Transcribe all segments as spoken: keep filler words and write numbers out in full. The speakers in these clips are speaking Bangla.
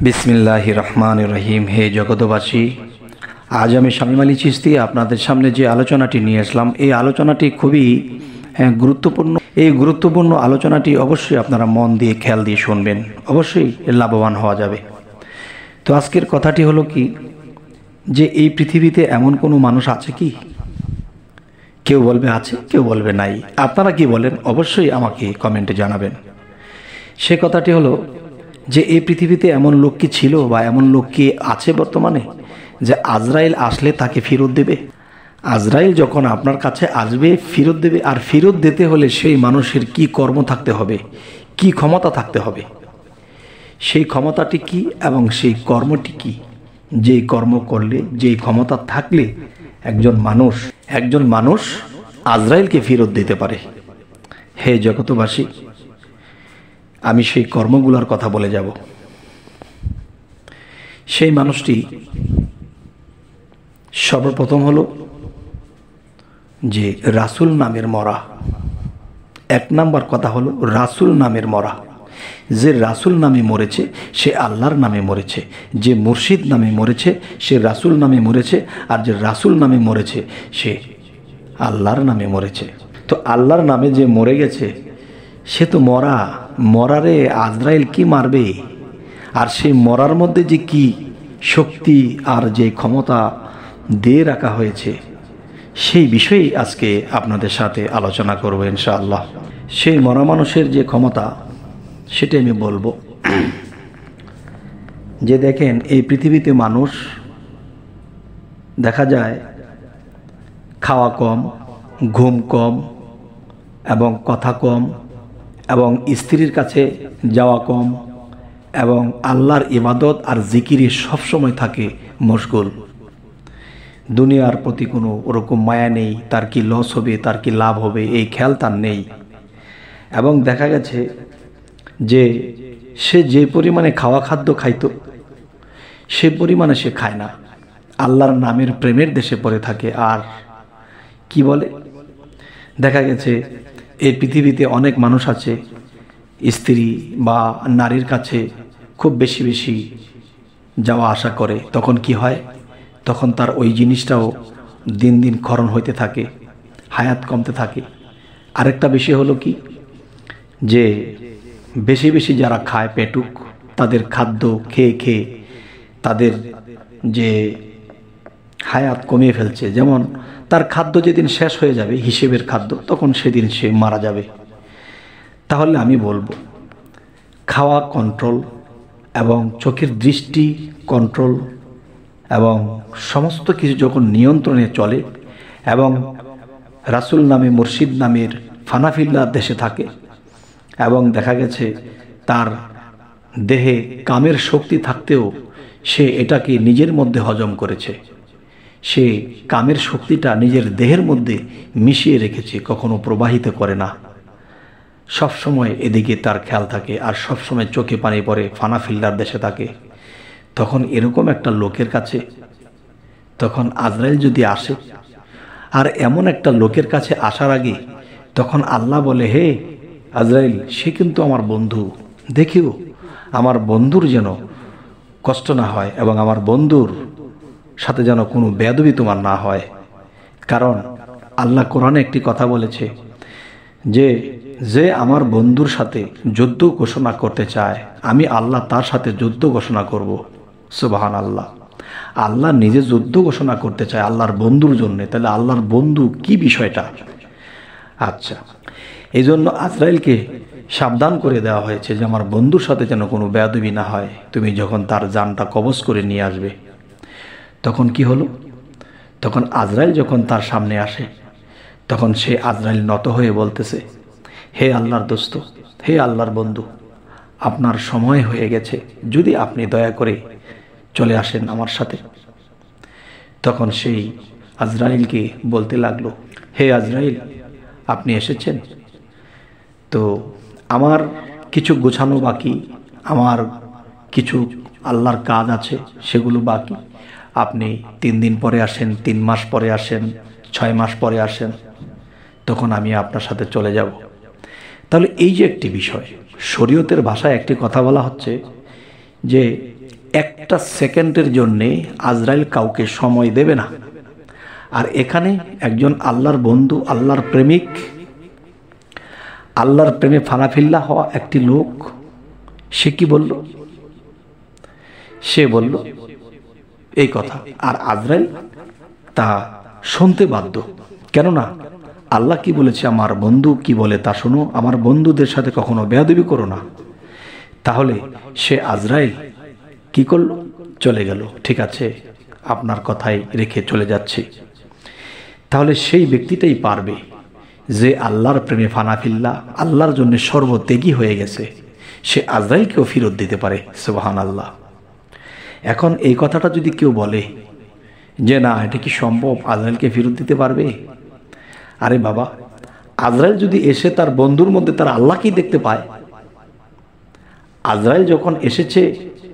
বিসমিল্লাহির রহমানির রহিম। হে জগতবাসী, আজ আমি শামীম আলী চিশতি আপনাদের সামনে যে আলোচনাটি নিয়ে আসলাম, এই আলোচনাটি খুবই গুরুত্বপূর্ণ। এই গুরুত্বপূর্ণ আলোচনাটি অবশ্যই আপনারা মন দিয়ে খেয়াল দিয়ে শুনবেন, অবশ্যই লাভবান হওয়া যাবে। তো আজকের কথাটি হলো কি, যে এই পৃথিবীতে এমন কোনো মানুষ আছে কি? কেউ বলবে আছে, কেউ বলবে নাই। আপনারা কি বলেন অবশ্যই আমাকে কমেন্টে জানাবেন। সে কথাটি হলো যে এই পৃথিবীতে এমন লোক কি ছিল বা এমন লোক কি আছে বর্তমানে যে আজরাইল আসলে তাকে ফেরত দেবে? আজরাইল যখন আপনার কাছে আসবে ফেরত দেবে, আর ফেরত দিতে হলে সেই মানুষের কি কর্ম থাকতে হবে, কি ক্ষমতা থাকতে হবে, সেই ক্ষমতাটি কি এবং সেই কর্মটি কি? যেই কর্ম করলে, যেই ক্ষমতা থাকলে একজন মানুষ একজন মানুষ আজরাইলকে ফেরত দিতে পারে। হে জগতবাসী, আমি সেই কর্মগুলোর কথা বলে যাব। সেই মানুষটি সর্বপ্রথম হলো যে রাসূল নামের মরা। এক নাম্বার কথা হলো রাসূল নামের মরা। যে রাসূল নামে মরেছে সে আল্লাহর নামে মরেছে, যে মুর্শিদ নামে মরেছে সে রাসূল নামে মরেছে, আর যে রাসূল নামে মরেছে সে আল্লাহর নামে মরেছে। তো আল্লাহর নামে যে মরে গেছে সে তো মরা, মরারে আজরাইল কি মারবে? আর সেই মরার মধ্যে যে কি শক্তি আর যে ক্ষমতা দিয়ে রাখা হয়েছে সেই বিষয়ে আজকে আপনাদের সাথে আলোচনা করব ইনশাআল্লাহ। সেই মরা মানুষের যে ক্ষমতা সেটা আমি বলবো। যে দেখেন, এই পৃথিবীতে মানুষ দেখা যায় খাওয়া কম, ঘুম কম এবং কথা কম এবং স্ত্রীর কাছে যাওয়া কম এবং আল্লাহর ইবাদত আর জিকিরে সবসময় থাকে মশগুল। দুনিয়ার প্রতি কোনো ওরকম মায়া নেই, তার কি লস হবে, তার কি লাভ হবে এই খেয়াল তার নেই। এবং দেখা গেছে যে সে যে পরিমাণে খাওয়া খাদ্য খাইতো সে পরিমাণে সে খায় না, আল্লাহর নামের প্রেমের দেশে পড়ে থাকে। আর কি বলে, দেখা গেছে এই পৃথিবীতে অনেক মানুষ আছে স্ত্রী বা নারীর কাছে খুব বেশি বেশি যাওয়া আসা করে। তখন কি হয়, তখন তার ওই জিনিসটাও দিন দিন ক্ষরণ হইতে থাকে, হায়াত কমতে থাকে। আরেকটা বিষয় হলো কি, যে বেশি বেশি যারা খায় পেটুক, তাদের খাদ্য খেয়ে খেয়ে তাদের যে হায়াত কমিয়ে ফেলছে। যেমন তার খাদ্য যেদিন শেষ হয়ে যাবে হিসেবের খাদ্য, তখন সেদিন সে মারা যাবে। তাহলে আমি বলবো খাওয়া কন্ট্রোল এবং চোখের দৃষ্টি কন্ট্রোল এবং সমস্ত কিছু যখন নিয়ন্ত্রণে চলে এবং রাসূল নামে মুর্শিদ নামের ফানাফিল্লার দেশে থাকে এবং দেখা গেছে তার দেহে কামের শক্তি থাকতেও সে এটাকে নিজের মধ্যে হজম করেছে, সে কামের শক্তিটা নিজের দেহের মধ্যে মিশিয়ে রেখেছে, কখনো প্রবাহিত করে না, সব সময় এদিকে তার খেয়াল থাকে আর সব সময় চোখে পানি পড়ে, ফানাফিল্লার দেশে থাকে। তখন এরকম একটা লোকের কাছে তখন আজরাইল যদি আসে, আর এমন একটা লোকের কাছে আসার আগে তখন আল্লাহ বলে, হে আজরাইল, সে কিন্তু আমার বন্ধু, দেখিও আমার বন্ধুর যেন কষ্ট না হয় এবং আমার বন্ধুর সাথে যেন কোনো বেয়াদবি তোমার না হয়। কারণ আল্লাহ কোরআনে একটি কথা বলেছে যে যে আমার বন্ধুর সাথে যুদ্ধ ঘোষণা করতে চায় আমি আল্লাহ তার সাথে যুদ্ধ ঘোষণা করব। সুবহান আল্লাহ, আল্লাহ নিজে যুদ্ধ ঘোষণা করতে চায় আল্লাহর বন্ধুর জন্য। তাহলে আল্লাহর বন্ধু কি বিষয়টা? আচ্ছা, এই জন্য আজরাইলকে সাবধান করে দেওয়া হয়েছে যে আমার বন্ধুর সাথে যেন কোনো বেয়াদবি না হয়। তুমি যখন তার জানটা কবজ করে নিয়ে আসবে, তখন কি হলো, তখন আজরাইল যখন তার সামনে আসে তখন সে আজরাইল নত হয়ে বলতেছে, হে আল্লাহর দোস্ত, হে আল্লাহর বন্ধু, আপনার সময় হয়ে গেছে, যদি আপনি দয়া করে চলে আসেন আমার সাথে। তখন সেই আজরাইলকে বলতে লাগলো, হে আজরাইল, আপনি এসেছেন তো আমার কিছু গোছানো বাকি, আমার কিছু আল্লাহর কাজ আছে সেগুলো বাকি। আপনি তিন দিন পরে আসেন, তিন মাস পরে আসেন, ছয় মাস পরে আসেন, তখন আমি আপনার সাথে চলে যাব। তাহলে এই যে একটি বিষয়, শরীয়তের ভাষায় একটি কথা বলা হচ্ছে যে একটা সেকেন্ডের জন্যে আজরাইল কাউকে সময় দেবে না। আর এখানে একজন আল্লাহর বন্ধু, আল্লাহর প্রেমিক, আল্লাহর প্রেমে ফানাফিল্লা হওয়া একটি লোক, সে কি বলল? সে বলল এই কথা, আর আজরাইল তা শুনতে বাধ্য। কেননা আল্লাহ কি বলেছে, আমার বন্ধু কি বলে তা শোনো, আমার বন্ধুদের সাথে কখনো বেয়াদবি করো না। তাহলে সে আজরাইল কি করলো? চলে গেল। ঠিক আছে, আপনার কথাই রেখে চলে যাচ্ছে। তাহলে সেই ব্যক্তিটাই পারবে যে আল্লাহর প্রেমে ফানাফিল্লা, আল্লাহর জন্য সর্বত্যাগী হয়ে গেছে, সে আজরাইলকেও ফেরত দিতে পারে। সুবহানাল্লাহ। এখন এই কথাটা যদি কেউ বলে যে না, এটা কি সম্ভব, আজরাইলকে ফেরত দিতে পারবে? আরে বাবা, আজরাইল যদি এসে তার বন্ধুর মধ্যে তার আল্লাহকেই দেখতে পায়, আজরাইল যখন এসেছে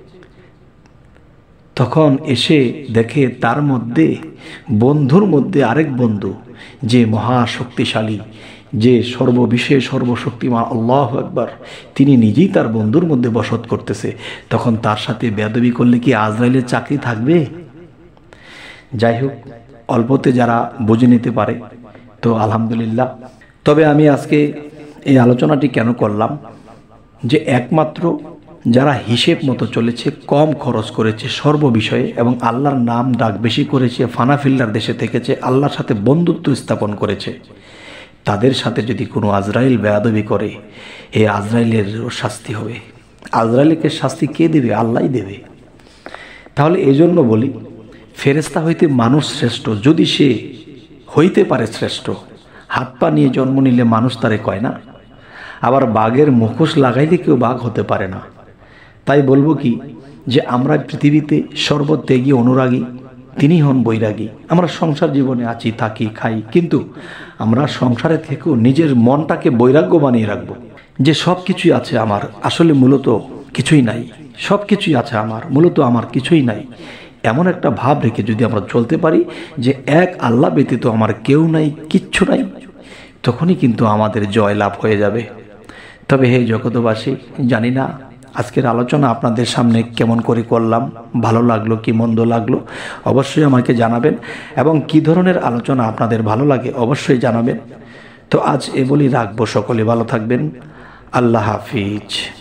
তখন এসে দেখে তার মধ্যে, বন্ধুর মধ্যে আরেক বন্ধু যে মহাশক্তিশালী, যে সর্ববিষয়ে সর্বশক্তিমান আল্লাহু আকবার, তিনি নিজেই তার বন্ধুর মধ্যে বসত করতেছে, তখন তার সাথে বেয়াদবি করলে কি আজরাইলের চাকরি থাকবে? যাই হোক, অল্পতে যারা বুঝে নিতে পারে তো আলহামদুলিল্লাহ। তবে আমি আজকে এই আলোচনাটি কেন করলাম, যে একমাত্র যারা হিসেব মতো চলেছে, কম খরচ করেছে সর্ববিষয়ে, এবং আল্লাহর নাম ডাক বেশি করেছে, ফানাফিল্লার দেশে থেকেছে, আল্লাহর সাথে বন্ধুত্ব স্থাপন করেছে, তাদের সাথে যদি কোনো আজরাইল বেয়াদবি করে, এই আজরাইলের শাস্তি হবে। আজরাইলকে শাস্তি কে দেবে? আল্লাহই দেবে। তাহলে এই জন্য বলি, ফেরেশতা হইতে মানুষ শ্রেষ্ঠ, যদি সে হইতে পারে শ্রেষ্ঠ। হাত পা নিয়ে জন্ম নিলে মানুষ তারে কয় না। আবার বাঘের মুখোশ লাগাইলে কেউ বাঘ হতে পারে না। তাই বলবো কি, যে আমরা পৃথিবীতে সর্বত্যাগী অনুরাগী, তিনি হন বৈরাগী। আমরা সংসার জীবনে আছি, থাকি, খাই, কিন্তু আমরা সংসারে থেকেও নিজের মনটাকে বৈরাগ্য বানিয়ে রাখবো, যে সব কিছুই আছে আমার, আসলে মূলত কিছুই নাই, সব কিছুই আছে আমার, মূলত আমার কিছুই নাই। এমন একটা ভাব রেখে যদি আমরা চলতে পারি যে এক আল্লাহ ব্যতীত আমার কেউ নাই, কিচ্ছু নাই, তখনই কিন্তু আমাদের জয় লাভ হয়ে যাবে। তবে হে জগতবাসী, জানি না আজকের আলোচনা আপনাদের সামনে কেমন করে করলাম, ভালো লাগলো কি মন্দ লাগলো অবশ্যই আমাকে জানাবেন, এবং কি ধরনের আলোচনা আপনাদের ভালো লাগে অবশ্যই জানাবেন। তো আজ এ বলি রাখবো, সকলে ভালো থাকবেন। আল্লাহ হাফিজ।